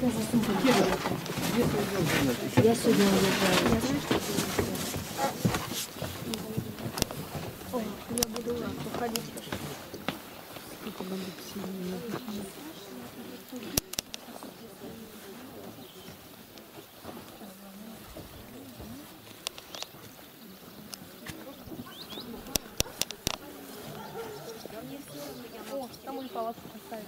Я сегодня уезжаю. О, я буду уходить. О, там и палатку поставили.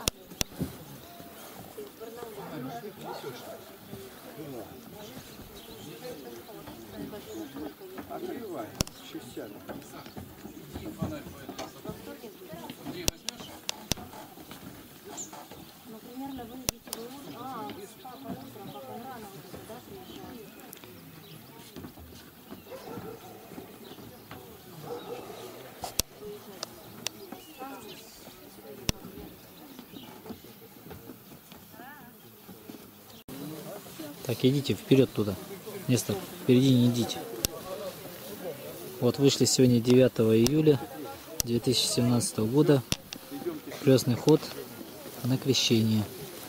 Открывай, частями. Ну, примерно вы идите в утром. А, папа утром, папа рано уже сюда приезжает. Так, идите вперед туда. Место впереди не идите. Вот вышли сегодня 9 июля 2017 года. Крестный ход на крещение.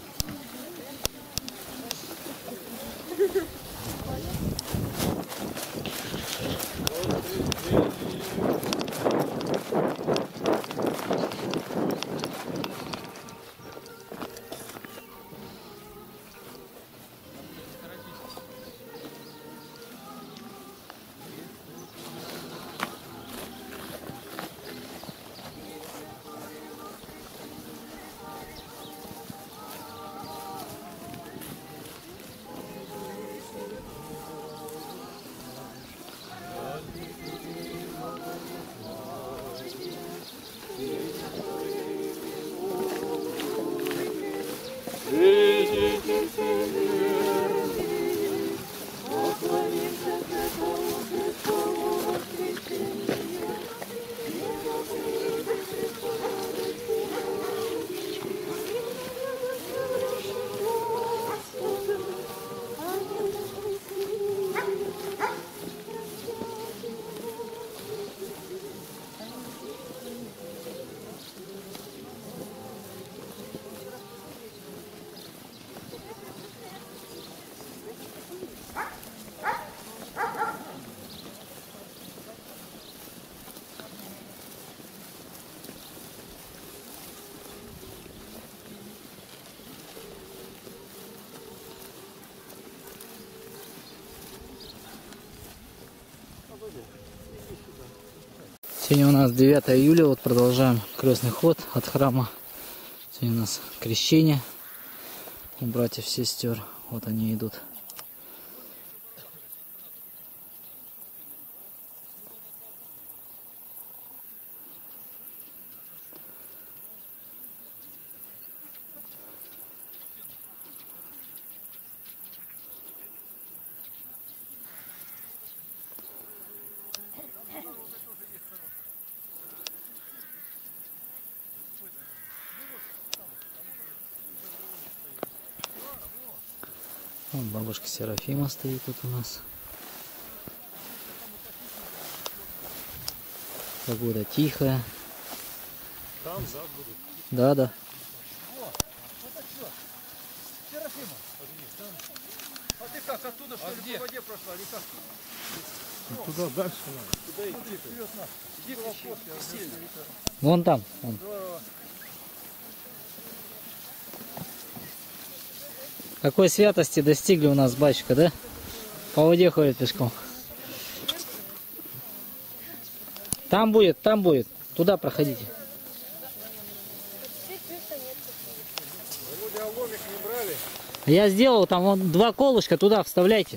Сегодня у нас 9 июля, вот продолжаем крестный ход от храма. Сегодня у нас крещение у братьев, сестер. Вот они идут. Вон бабушка Серафима стоит тут у нас. Погода тихая. Там зад будет. Да, да. Серафима. А ты как, оттуда что ли по воде прошла или как? Туда дальше надо. Туда идти. Вперед нас. Иди после. Вон там. Вон. Какой святости достигли у нас батюшка, да? По воде ходит пешком. Там будет, там будет. Туда проходите. Я сделал там вон 2 колышка, туда вставляйте.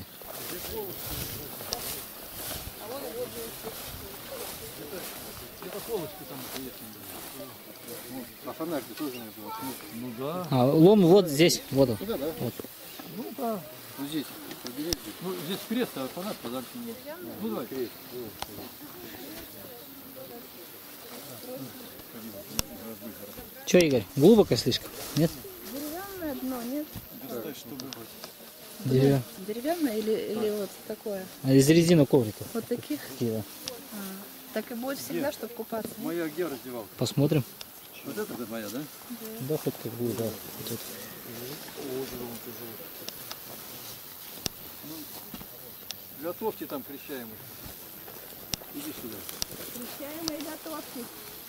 А фонарь тоже нет. Ну да. А, лом вот здесь, вот он. Туда, да? Вот. Ну да. Вот здесь. Ну здесь крест, а фонарь подальше. Ну давай. Крест. Че, Игорь, глубоко слишком? Нет? Деревянное дно, нет? Да. Деревянное или вот такое? А из резины ковриков. Вот таких? Такие, да. Так и будет всегда, чтобы купаться. Моя где раздевалка? Посмотрим. Вот это твоя, да? Да, хоть как бы, да. Вот это. Готовьте там крещаемых. Иди сюда. Крещаемые готовки.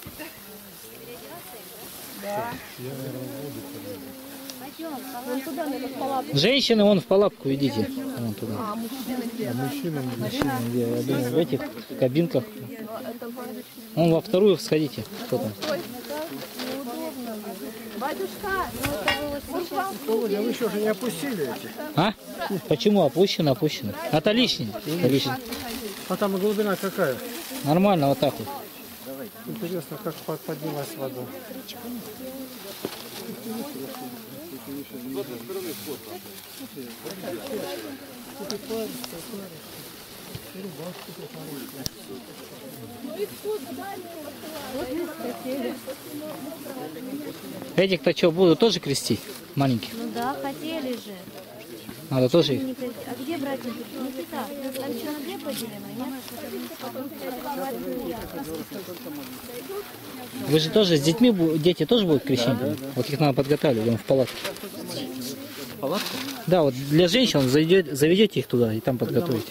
Пойдем, вон туда, наверное, в палатку. Женщины, вон в палатку идите. Вон туда. А мужчины где? Мужчины, где? Я думаю, в этих кабинках. Вон во вторую сходите. Кто там? Неудобно. Батюшка, ну это вы сейчас... Володя, вы что же не опустили эти? А? Почему опущено, опущено? Это лишнее. Это лишнее. А там глубина какая? Нормально, вот так вот. Интересно, как поднялась вода. Этих-то что, будут тоже крестить? Маленьких? Ну да, хотели же. Надо тоже их? А где братья? Никита, там что, на две поделено, нет? Вы же тоже с детьми, дети тоже будут крещены? Вот их надо подготавливать, вон в палатку. Палатку? Да, вот для женщин заведете их туда и там подготовите.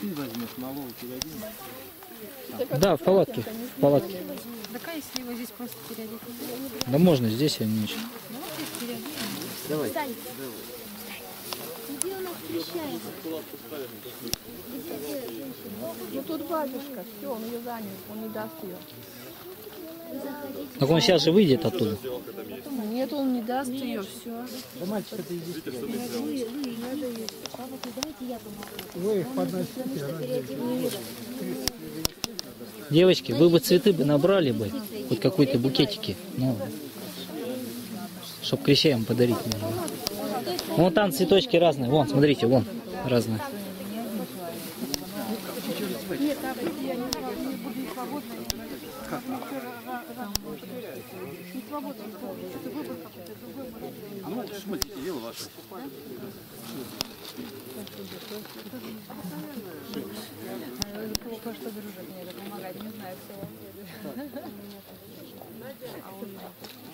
Да, в палатке. В палатке. Так а если его здесь просто переодеть? Да можно, здесь они еще. Давай. Где у нас крещаем? Ну тут батюшка, все, он ее занят, он не даст ее. Так он сейчас же выйдет оттуда. Нет, он не даст ее, все. Вы их подносите. Девочки, вы бы цветы бы набрали бы, хоть какой-то букетики, ну, чтоб крещаем подарить можно. Вон там цветочки разные, вон, смотрите, вон, разные. Ну, смотрите, дело ваше. Что дружит мне это помогать, не знаю, все.